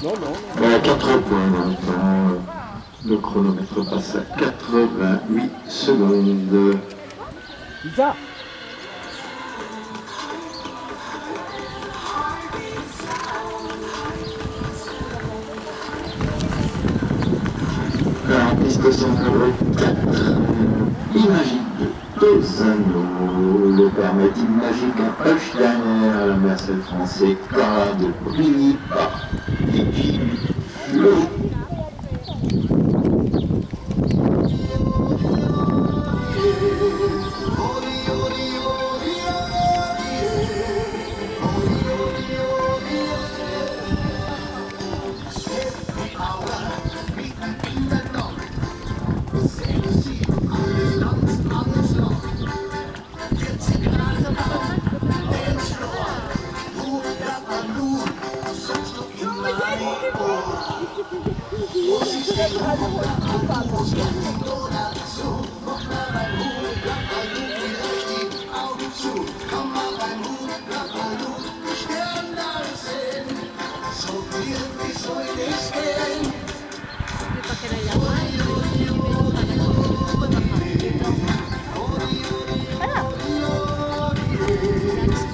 Non, non. 4 points dans le temps. Le chronomètre passe à 88 secondes. Lisa. En piste son numéro 4, Imagine de Tozano, le père Matin Magique à Holsteiner, la Merced français Cara de Brigny par Vicky Flo. Next